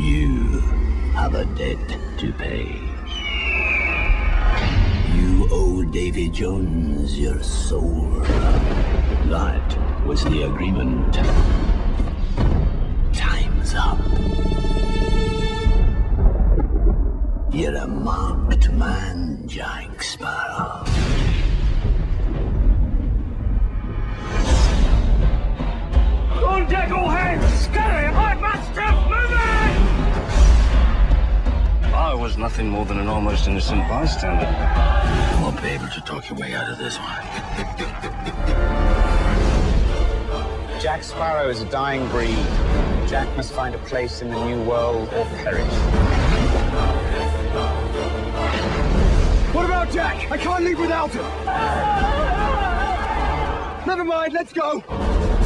You have a debt to pay. You owe Davy Jones your soul. That was the agreement. Time's up. You're a marked man, Jack Sparrow. On deck, all hands! Scurry! Hard man stuff! Moving! I was nothing more than an almost innocent bystander. You won't be able to talk your way out of this one. Jack Sparrow is a dying breed. Jack must find a place in the new world or perish. What about Jack? I can't leave without him! Never mind, let's go!